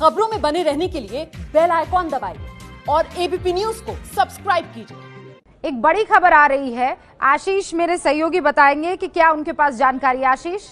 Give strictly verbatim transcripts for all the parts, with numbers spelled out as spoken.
खबरों में बने रहने के लिए बेल आइकॉन दबाइए और एबीपी न्यूज को सब्सक्राइब कीजिए। एक बड़ी खबर आ रही है, आशीष मेरे सहयोगी बताएंगे कि क्या उनके पास जानकारी। आशीष,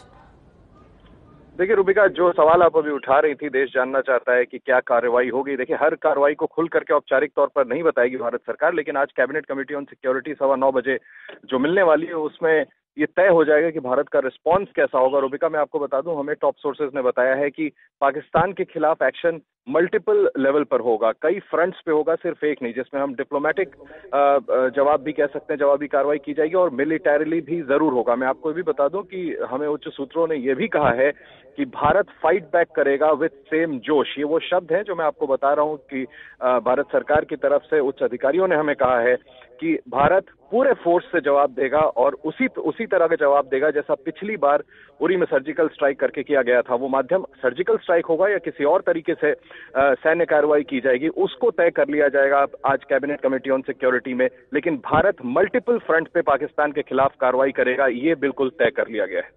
देखिए रूबिका, जो सवाल आप अभी उठा रही थी, देश जानना चाहता है कि क्या कार्रवाई होगी। देखिए, हर कार्रवाई को खुल करके औपचारिक तौर पर नहीं बताएगी भारत सरकार, लेकिन आज कैबिनेट कमेटी ऑन सिक्योरिटी सवा नौ बजे जो मिलने वाली है उसमें ये तय हो जाएगा कि भारत का रिस्पांस कैसा होगा। रूबिका, मैं आपको बता दूं, हमें टॉप सोर्सेज ने बताया है कि पाकिस्तान के खिलाफ एक्शन मल्टीपल लेवल पर होगा, कई फ्रंट्स पे होगा, सिर्फ एक नहीं, जिसमें हम डिप्लोमेटिक जवाब भी कह सकते हैं, जवाबी कार्रवाई की जाएगी और मिलिटरीली भी जरूर होगा। मैं आपको भी बता दूं कि हमें उच्च सूत्रों ने यह भी कहा है कि भारत फाइट बैक करेगा विद सेम जोश। ये वो शब्द हैं जो मैं आपको बता रहा हूं कि भारत सरकार की तरफ से उच्च अधिकारियों ने हमें कहा है कि भारत पूरे फोर्स से जवाब देगा और उसी उसी तरह का जवाब देगा जैसा पिछली बार उरी में सर्जिकल स्ट्राइक करके किया गया था। वो माध्यम सर्जिकल स्ट्राइक होगा या किसी और तरीके से सैन्य कार्रवाई की जाएगी, उसको तय कर लिया जाएगा आज कैबिनेट कमेटी ऑन सिक्योरिटी में। लेकिन भारत मल्टीपल फ्रंट पे पाकिस्तान के खिलाफ कार्रवाई करेगा, ये बिल्कुल तय कर लिया गया है।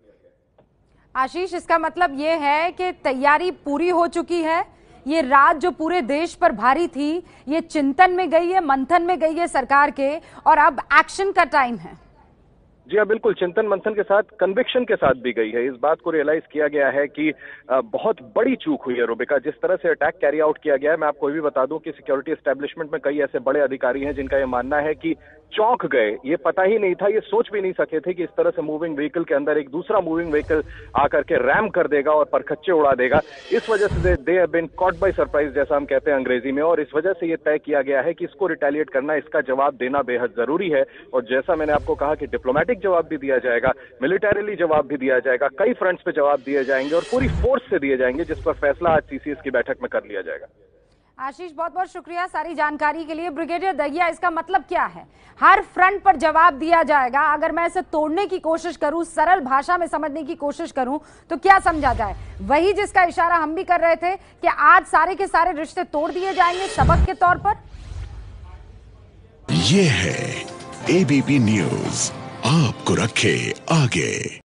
आशीष, इसका मतलब ये है कि तैयारी पूरी हो चुकी है। ये रात जो पूरे देश पर भारी थी, ये चिंतन में गई है, मंथन में गई है सरकार के, और अब एक्शन का टाइम है। जी हाँ, बिल्कुल, चिंतन मंथन के साथ कन्विक्शन के साथ भी गई है। इस बात को रियलाइज किया गया है कि बहुत बड़ी चूक हुई है रूबिका, जिस तरह से अटैक कैरी आउट किया गया है। मैं आपको भी बता दूं कि सिक्योरिटी एस्टेब्लिशमेंट में कई ऐसे बड़े अधिकारी हैं जिनका यह मानना है कि चौंक गए, ये पता ही नहीं था, ये सोच भी नहीं सके थे कि इस तरह से मूविंग व्हीकल के अंदर एक दूसरा मूविंग व्हीकल आकर के रैम कर देगा और परखच्चे उड़ा देगा। इस वजह से they have been caught by surprise, जैसा हम कहते हैं अंग्रेजी में, और इस वजह से ये तय किया गया है कि इसको रिटेलिएट करना, इसका जवाब देना बेहद जरूरी है। और जैसा मैंने आपको कहा कि डिप्लोमेटिक जवाब भी दिया जाएगा, मिलिटरीली जवाब भी दिया जाएगा, कई फ्रंट्स पे जवाब दिए जाएंगे और पूरी फोर्स से दिए जाएंगे, जिस पर फैसला आज सीसीएस की बैठक में कर लिया जाएगा। आशीष, बहुत बहुत शुक्रिया सारी जानकारी के लिए। ब्रिगेडियर दहिया, इसका मतलब क्या है? हर फ्रंट पर जवाब दिया जाएगा। अगर मैं इसे तोड़ने की कोशिश करूं, सरल भाषा में समझने की कोशिश करूं, तो क्या समझा जाए? वही जिसका इशारा हम भी कर रहे थे कि आज सारे के सारे रिश्ते तोड़ दिए जाएंगे सबक के तौर पर। ये है एबीपी न्यूज, आपको रखे आगे।